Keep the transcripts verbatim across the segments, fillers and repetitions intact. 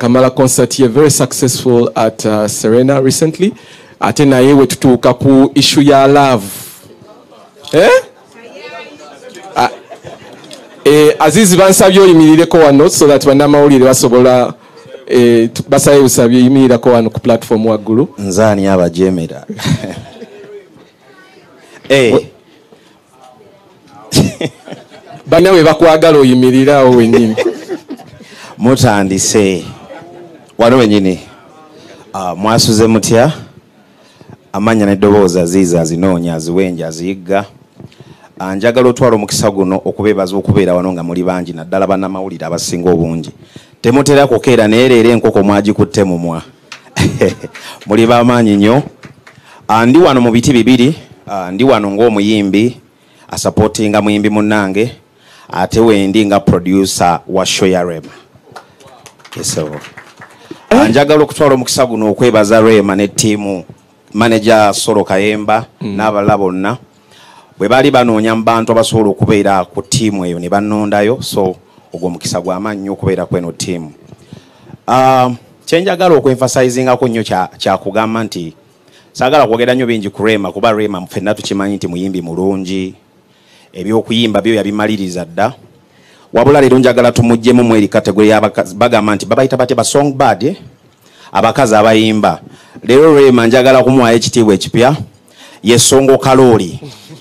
Kamala concert ye very successful at uh, Serena recently. Ate naye we tutuuka ku issue ya love. Eh? Uh, eh, Aziz bansabye oyimirireko wano so that bannamawulire basobola eh, basaye usabye oyimirirako wano ku platform waggulu. Nzaani abajemera. Eh. Banawe bakwagala oyimirirawo wennyini. Mutandise wano wenyini uh, mwasuze mutya amanya n'eddoboozi Aziz azinoonya aziwenja aziyigga anjagala otwala omukisa guno okubeebaza okubeera wano nga muli bangi naddala bannamawulire abasinga obungi temutera kukeera naye leero enkoko mwagikutte mumwa muli b'amaanyi nnyo ndi wano mu biti bibiri uh, ndi wano ng'omuyimbi asapootinga muyimbi munnange ate wendi nga producer wa show ya Rema. Yeso. Anjagala okutwala omukisa guno okwebaza Rema ne team manager Solo Kayemba mm. n'abalala bonna bwe bali banoonya mu bantu abasobola okubeera ku team eyo ne bannondayo so ogwo omukisa gw'amaanyi okubeera kweno team. Uh, kyenjagala okwenfasizingako nnyo kya, kya kugamba nti saagala kwogera nnyo bingi ku Rema kuba Rema ffenna tukimanyi nti muyimbi mulungi ebyokuyimba byo yabimaliriza dda wabula leero njagala tumuggyemu mu eri kategori y'abakazi bagamba nti babayita bate ba songbird eh? Abakazi abayimba leero Rema njagala kumuwa ekitiibwa ekipya ye songo kaloli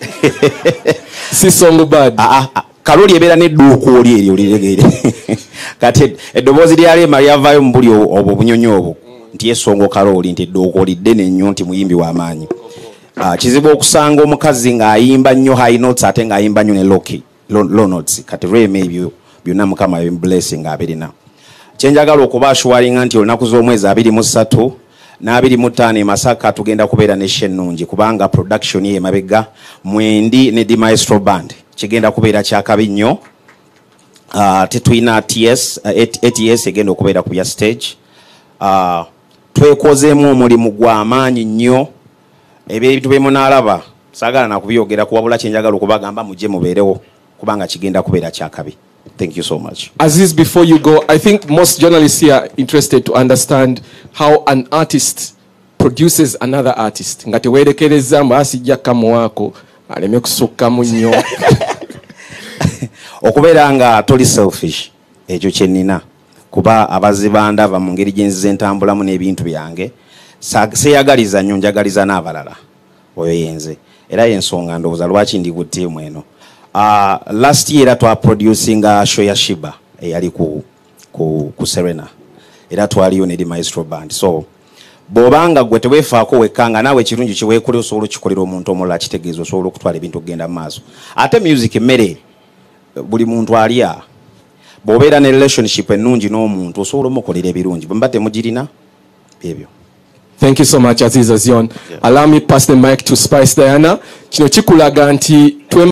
si songbird ah ah kaloli ebeera n'edduuka oli eri oliregeere kati eddoboozi lya Rema lyavaayo mu buli obwo bunyonyo obwo nti ye songo kaloli nti edduuka oli ddene nnyo nti muyimbi w'amaanyi. Uh, kizibu okusanga omukazi ng'ayimba nnyo high notes ate ng'ayimba nnyo ne low key low, low notes kati Rema ebyo byonna Mukama blessing abirina. Kyenjagala okubaashuwalinga nti olunaku z'omwezi abiri mu ssatu n'abiri mu ttaano e Masaka tugenda kubeera ne show ennungi kubanga production ye mabega Mwendi ne The Maestro Band kigenda kubeera kyakabi nnyo. Uh, tetulina T S uh, A T S egenda okubeera ku bya stage. Uh, twekozeemu omulimu gw'amaanyi nnyo ebintu bye munaalaba saagala nakubyogera kuwabula kyenjagala okubagamba mujje mubeerewo kubanga kigenda kubeera kyakabi. Thank you so much. Aziz, before you go, I think most journalists here are interested to understand how an artist produces another artist. Nga tewerekereza mbasijja kamu wako aleme kusukkamu nnyo. Okubeera nga toli selfish ekyo kye nnina kuba abazibanda ba mu ngeri gye nzize ntambulamu n'ebintu byange seyagaliza nnyo njagaliza n'abalala oyo yenze era yensonga ndowooza lwaki ndi ku ttiimu eno. Uh, last year twa producing a show ya Shiba eyali ku, ku, ku Serena era twaliyo ne The Maestro Band so bobanga gwe teweefaako wekkanga naawe kirungi kiweekole osobola okikolera omuntu omulala kitegeeza osobola okutwala ebintu okugenda mu maaso ate music mmere buli muntu alya bw'obeera ne relationship ennungi n'omuntu osobola omukolera ebirungi bwe mba temugirina ebyo. Thank you so much, Aziz Azion. Yeah. Allow me pass the mic to Spice Diana. Kino kikulaga nti